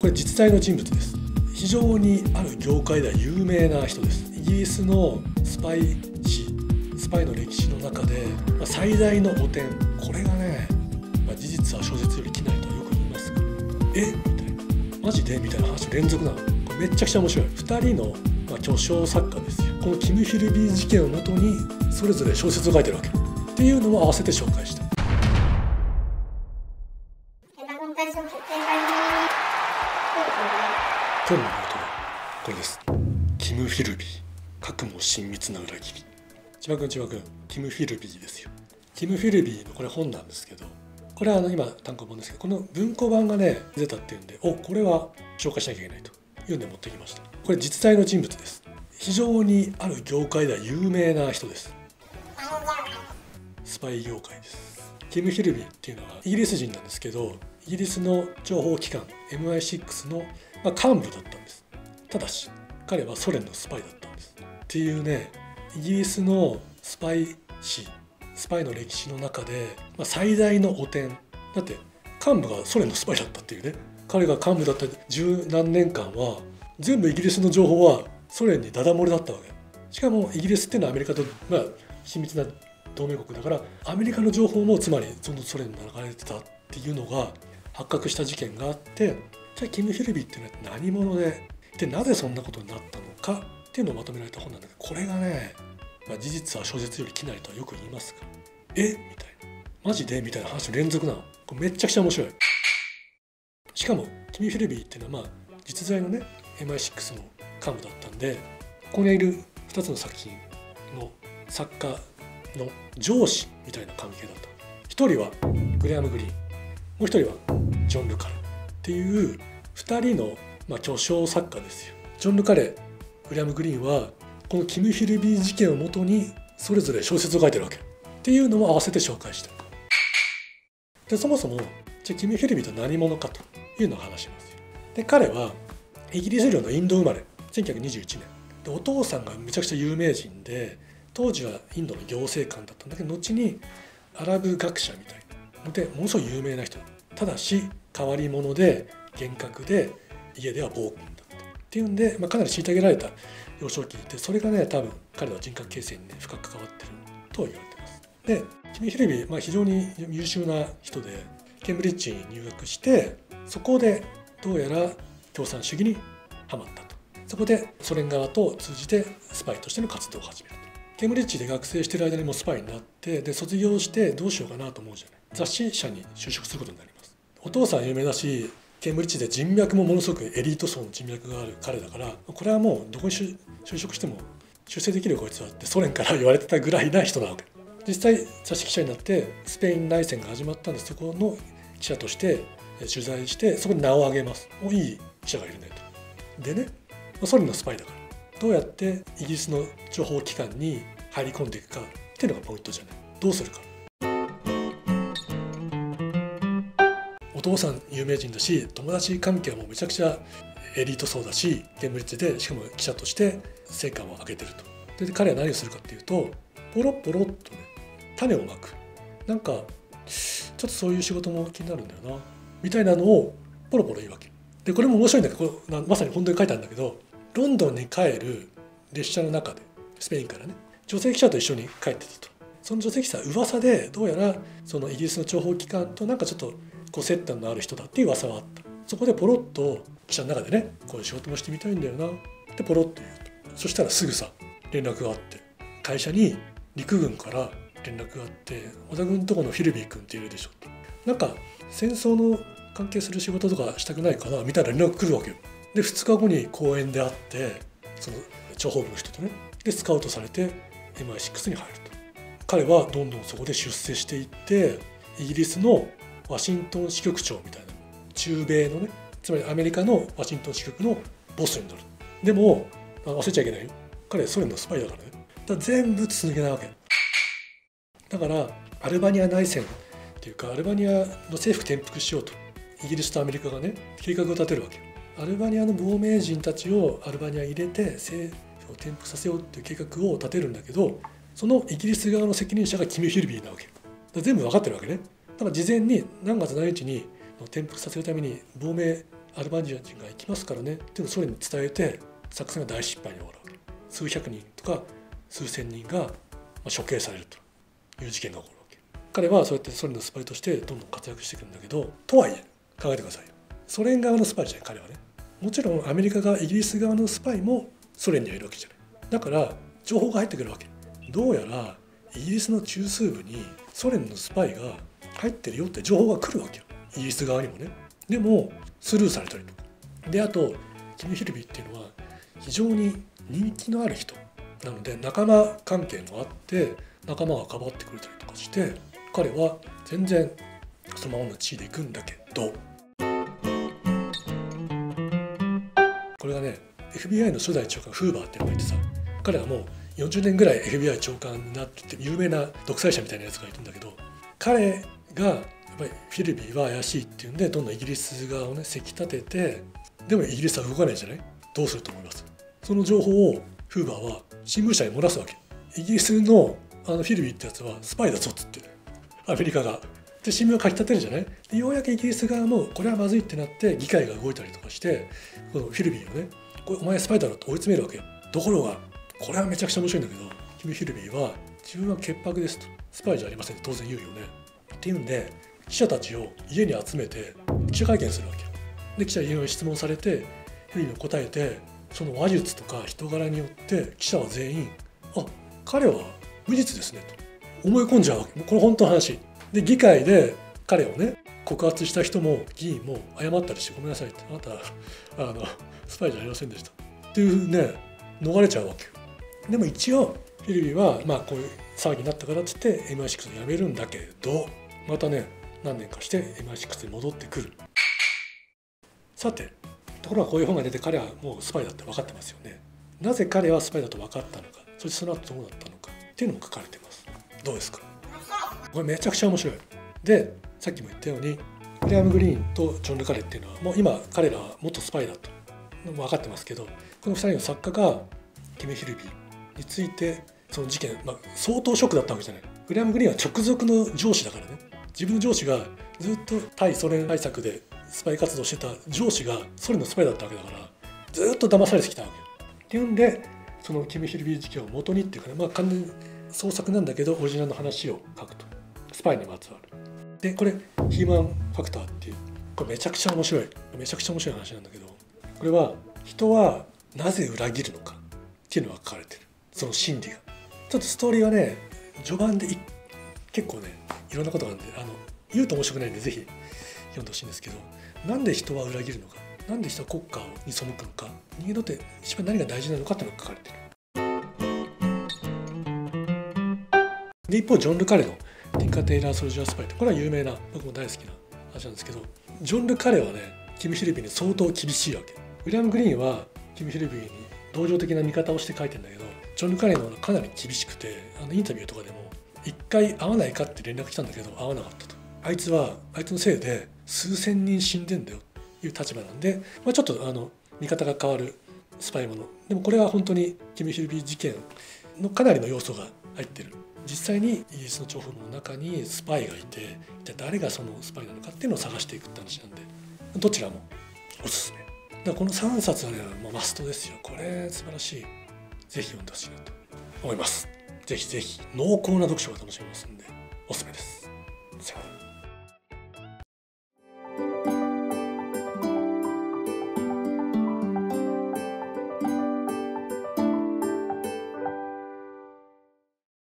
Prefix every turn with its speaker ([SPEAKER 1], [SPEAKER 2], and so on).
[SPEAKER 1] これ実在の人物です。非常にある業界では有名な人です。イギリスのスパイの歴史の中で最大の汚点、これがね、事実は小説より奇なりとはよく言いますが、みたいな、マジでみたいな話連続なの。これめっちゃくちゃ面白い。2人の巨匠作家ですよ。このキム・ヒルビー事件をもとにそれぞれ小説を書いてるわけっていうのを合わせて紹介した。今日のノートはこれです。キム・フィルビー、かくも親密な裏切り。千葉君、キム・フィルビーですよ。キム・フィルビーのこれ本なんですけど、これは今単行本ですけど、この文庫版がね出たっていうんで、これは紹介しなきゃいけないというんで持ってきました。これ実在の人物です。非常にある業界では有名な人です。スパイ業界です。キム・ヒルビーっていうのはイギリス人なんですけど、イギリスの情報機関 MI6 の幹部だったんです。ただし彼はソ連のスパイだったんですっていうね、イギリスのスパイの歴史の中で最大の汚点だって、幹部がソ連のスパイだったっていうね。彼が幹部だった十何年間は全部イギリスの情報はソ連にダダ漏れだったわけ。しかもイギリスっていうのはアメリカと親密な同盟国だから、アメリカの情報もつまりそのソ連に流れてたっていうのが発覚した事件があって、じゃあキム・ヒルビーっていうのは何者でなぜそんなことになったのかっていうのをまとめられた本なんだけど、これがね、事実は小説より奇なりとはよく言いますが、みたいな、マジでみたいな話の連続なの。これめっちゃくちゃ面白い。しかもキム・フィルビーっていうのは実在のね MI6 の幹部だったんで、ここにいる2つの作品の作家の上司みたいな関係だった。一人はグレアム・グリーン、もう一人はジョン・ルカレっていう2人の巨匠作家ですよ。ジョン・ルカレ、グレアム・グリーンはこのキム・ヒルビー事件をもとにそれぞれ小説を書いてるわけっていうのも合わせて紹介した。でそもそもじゃあキム・ヒルビーと何者かというのを話しますよ。で彼はイギリス領のインド生まれ、1921年で、お父さんがめちゃくちゃ有名人で、当時はインドの行政官だったんだけど、後にアラブ学者みたいなのでものすごい有名な人だ。ただし変わり者で厳格で家では暴君だったっていうんで、かなり虐げられた幼少期で、それがね多分彼の人格形成にね深く関わってると言われてます。でキム・ヒルビー、非常に優秀な人でケンブリッジに入学して、そこでどうやら共産主義にハマったと。そこでソ連側と通じてスパイとしての活動を始めると。ケンブリッジで学生してる間にもスパイになって、で卒業してどうしようかなと思うじゃない。雑誌社に就職することになります。お父さん有名だし、ケンブリッジで人脈もものすごくエリート層の人脈がある彼だから、これはもうどこに就職しても出世できるこいつはってソ連から言われてたぐらいな人なわけ。実際雑誌記者になってスペイン内戦が始まったんです。そこの記者として取材して、そこに名を挙げます。いい記者がいるねと。でね、ソ連のスパイだからどうやってイギリスの情報機関に入り込んでいくかっていうのがポイントじゃない。どうするか。お父さん有名人だし、友達関係はもうめちゃくちゃエリート層だし、ケンブリッジでしかも記者として成果を上げてると。で彼は何をするかっていうと、ポロポロっとね種をまく、なんかちょっとそういう仕事も気になるんだよなみたいなのをポロポロ言うわけで、これも面白いんだけど、まさに本当に書いてあるんだけど、ロンドンに帰る列車の中でスペインからね女性記者と一緒に帰ってたと。その女性記者は噂でどうやらそのイギリスの諜報機関となんかちょっと接点のある人だっていう噂はあった。そこでポロッと記者の中でね、こういう仕事もしてみたいんだよなってポロッと言うと、そしたらすぐさ連絡があって、会社に陸軍から連絡があって、小田君のとこのフィルビー君っているでしょと、なんか戦争の関係する仕事とかしたくないかなみたいな連絡来るわけよ。で2日後に公園で会って、その諜報部の人とね、でスカウトされて MI6 に入ると。彼はどんどんそこで出世していって、イギリスのワシントン支局長みたいな、中米のね、つまりアメリカのワシントン支局のボスになる。でも忘れちゃいけないよ、彼はソ連のスパイだからね。だから全部筒抜けなわけだから、アルバニア内戦っていうか、アルバニアの政府転覆しようとイギリスとアメリカがね計画を立てるわけ。アルバニアの亡命人たちをアルバニアに入れて政府を転覆させようっていう計画を立てるんだけど、そのイギリス側の責任者がキム・ヒルビーなわけ。だから全部分かってるわけね。だから事前に何月何日に転覆させるために亡命アルバニア人が行きますからねっていうのをソ連に伝えて、作戦が大失敗に終わるわけ。数百人とか数千人が処刑されるという事件が起こるわけ。彼はそうやってソ連のスパイとしてどんどん活躍していくんだけど、とはいえ考えてくださいよ。ソ連側のスパイじゃない彼はね。もちろんアメリカ側イギリス側のスパイもソ連にはいるわけじゃない。だから情報が入ってくるわけ。どうやらイギリスの中枢部にソ連のスパイが入ってるよって情報が来るわけよ、イギリス側にもね。でもスルーされたりとかで、あとキム・ヒルビーっていうのは非常に人気のある人なので、仲間関係もあって仲間がかばってくれたりとかして、彼は全然そのままの地位で行くんだけど、これがね FBI の初代長官フーバーっていうのがいてさ、彼はもう40年ぐらい FBI 長官になってて有名な独裁者みたいなやつがいるんだけど、彼がやっぱりフィルビーは怪しいっていうんでどんどんイギリス側をねせき立てて、でもイギリスは動かないじゃない。どうすると思います？その情報をフーバーは新聞社に漏らすわけ。イギリスのフィルビーってやつはスパイだぞっつって、アメリカがで新聞を書き立てるじゃない。でようやくイギリス側もこれはまずいってなって議会が動いたりとかして、このフィルビーをねお前スパイだろと追い詰めるわけよ。ところがこれはめちゃくちゃ面白いんだけど、キム・ヒルビーは自分は潔白ですと、スパイじゃありませんと当然言うよねっていうんで、記者たちを家に集めて記者会見するわけよ。で記者にいろいろ質問されてフィルビーが答えて、その話術とか人柄によって記者は全員彼は無実ですねと思い込んじゃうわけ。これ本当の話で、議会で彼をね告発した人も議員も謝ったりして、ごめんなさいって、あなたスパイじゃありませんでしたっていうね逃れちゃうわけよ。でも一応フィルビーはこういう騒ぎになったからっつって MI6 を辞めるんだけど、またね何年かして MI6 に戻ってくる。さてところがこういう本が出て、彼はもうスパイだって分かってますよね。なぜ彼はスパイだと分かったのか、そしてその後どうだったのかっていうのも書かれています。どうですか？これめちゃくちゃ面白い。でさっきも言ったようにウィリアム・グリーンとジョン・ルカレっていうのはもう今彼らは元スパイだと分かってますけど、この2人の作家がキム・ヒルビーについてその事件、相当ショックだったわけじゃない。ウィリアム・グリーンは直属の上司だからね。自分の上司がずっと対ソ連対策でスパイ活動してた上司がソ連のスパイだったわけだから、ずっと騙されてきたわけよ。っていうんでそのキム・ヒルビー事件を元にっていうかね、完全に創作なんだけどオリジナルの話を書くと、スパイにまつわる。でこれヒューマンファクターっていう、これめちゃくちゃ面白い話なんだけど、これは人はなぜ裏切るのかっていうのが書かれてる、その心理が。ちょっとストーリーはね序盤で結構ねいろんなことがあるんで言うと面白くないんでぜひ読んでほしいんですけど、なんで人は裏切るのか、なんで人は国家に背くのか、人間にとって一番何が大事なのかっていうのが書かれてる。で一方ジョン・ルカレのティンカー・テイラー・ソルジャー・スパイって、これは有名な僕も大好きな話なんですけど、ジョン・ルカレはねキム・ヒルビーに相当厳しいわけ。ウィリアム・グリーンはキム・ヒルビーに同情的な見方をして書いてるんだけど、ジョン・ルカレの方がかなり厳しくて、インタビューとかでも一回会わないかって連絡来たんだけど会わなかったと。あいつのせいで数千人死んでんだよという立場なんで、ちょっと見方が変わるスパイもの。でもこれは本当にキム・ヒルビー事件のかなりの要素が入ってる。実際にイギリスの諜報の中にスパイがいて、一体誰がそのスパイなのかっていうのを探していくって話なんで、どちらもおすすめ。だからこの3冊はねマストですよ。これ素晴らしい。ぜひ読んでほしいなと思います。ぜひぜひ濃厚な読書が楽しめますんでおすすめです。さよなら。